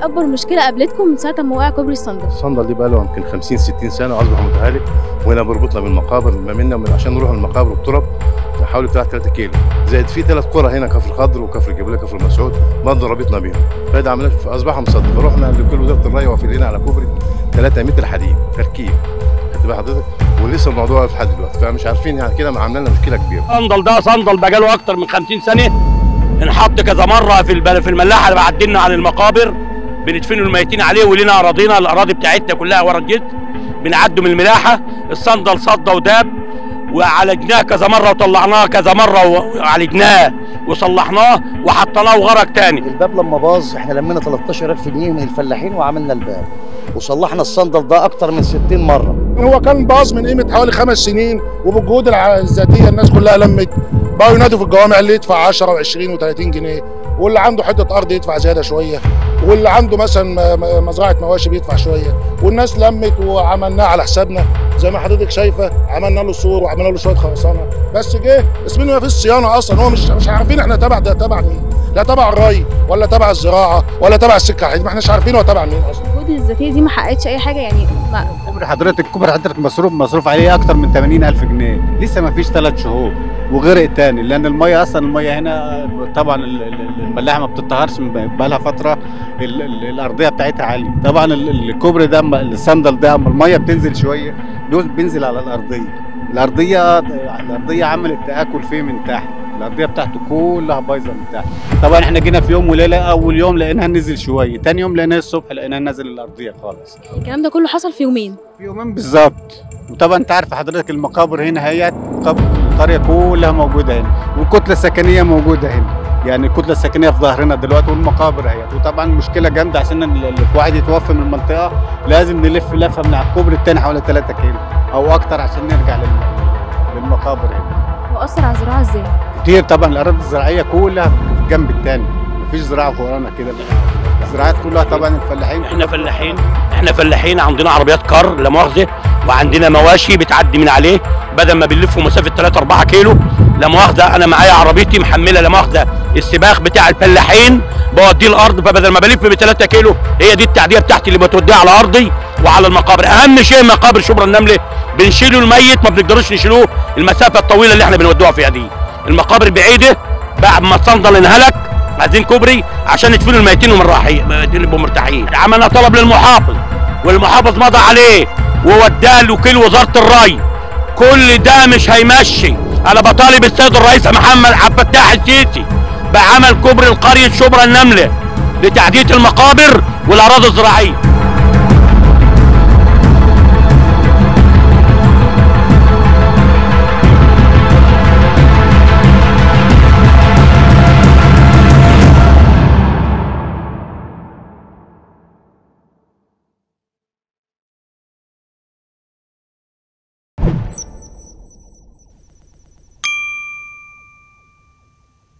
اكبر مشكله قابلتكم من ساعه ما وقع كوبري الصندل؟ الصندل دي بقى له يمكن 50 60 سنه واصبح متهالك، وهنا بربطنا بالمقابر ما منا عشان نروح المقابر والتراب حوالي بتاع 3 كيلو، زائد في 3 قرى هنا، كفر خضر وكفر جبليه كفر مسعود برضه رابطنا بيهم، فده عملنا فاصبحوا مصدر، فرحنا لكل وزاره الري وقفلنا على كوبري 3 متر حديد تركيب، خدت بال حضرتك؟ ولسه الموضوع واقف لحد دلوقتي، فمش عارفين يعني كده عامله لنا مشكله كبيره. الصندل ده صندل بقاله اكتر من 50 سنه، انحط كذا مره في الملاحه اللي بعدلنا عن المقابر، بندفنوا الميتين عليه ولنا اراضينا، الاراضي بتاعتنا كلها ورا الجد، بنعدوا من الملاحه، الصندل صدى وداب، وعالجناه كذا مره وطلعناه كذا مره وعالجناه وصلحناه وحطيناه وغرق تاني. الباب لما باظ احنا لمينا 13000 جنيه من الفلاحين وعملنا الباب، وصلحنا الصندل ده اكتر من 60 مره. هو كان باظ من قيمه حوالي 5 سنين، وبالجهود الذاتيه الناس كلها لمت، بقوا ينادوا في الجوامع اللي يدفع 10 و20 و30 جنيه، واللي عنده حته ارض يدفع زياده شويه، واللي عنده مثلا مزرعه مواشي بيدفع شويه، والناس لمت وعملناه على حسابنا زي ما حضرتك شايفه، عملنا له سور وعملنا له شويه خرسانه، بس جه اسمنا ما فيش صيانه اصلا، هو مش عارفين احنا تبع ده تبع مين، لا تبع الري ولا تبع الزراعه ولا تبع السكه الحديد، ما احناش عارفين هو تبع مين اصلا. الجهود الذاتيه دي ما حققتش اي حاجه يعني. كوبري حضرتك مصروف عليه اكتر من 80000 جنيه، لسه ما فيش 3 شهور وغرق تاني، لان الميه هنا طبعا الملاحه ما بتطهرش بقى لها فتره، الارضيه بتاعتها عاليه، طبعا الكوبري ده الصندل ده اما الميه بتنزل شويه بينزل على الارضيه عملت تاكل فيه من تحت، الارضيه بتاعته كلها بايظه من تحت. طبعا احنا جينا في يوم وليله، اول يوم لقيناها نزل شويه، تاني يوم لقيناها الصبح لقيناها نازل الارضيه خالص. الكلام ده كله حصل في يومين؟ في يومين بالظبط. وطبعا انت عارف حضرتك المقابر هنا هي القريه كلها موجوده هنا، والكتله السكنيه موجوده هنا، يعني الكتله السكنيه في ظهرنا دلوقتي والمقابر اهي، وطبعا مشكله جامده عشان الواحد يتوفى من المنطقه لازم نلف لفه من على الكوبري الثاني حوالي 3 كيلو او اكتر عشان نرجع للمقابر هنا. واثر على الزراعه ازاي؟ كتير طبعا، الاراضي الزراعيه كلها في الجنب الثاني، مفيش زراعه فورانا كده، الزراعات كلها طبعا الفلاحين. احنا فلاحين عندنا عربيات كار لا مؤاخذه، وعندنا مواشي بتعدي من عليه، بدل ما بنلفوا مسافه 3 4 كيلو لا مؤاخذه، انا معايا عربيتي محمله لا مؤاخذه السباخ بتاع الفلاحين بوديه الارض، فبدل ما بلف ب 3 كيلو هي دي التعديه بتاعتي اللي بتوديها على ارضي وعلى المقابر. اهم شيء مقابر شبرا النمله بنشيله الميت، ما بنقدرش نشيلوه المسافه الطويله اللي احنا بنودوها فيها دي، المقابر بعيده، بعد ما الصندل انهلك عايزين كوبري عشان ندفنوا الميتين يبقوا مرتاحين. عملنا طلب للمحافظ والمحافظ مضى عليه ووداه لوكيل وزاره الري، كل ده مش هيمشي. انا بطالب السيد الرئيس محمد عبد الفتاح السيسي بعمل كوبري لقريه شبرا النمله لتعديه المقابر والاراضي الزراعيه.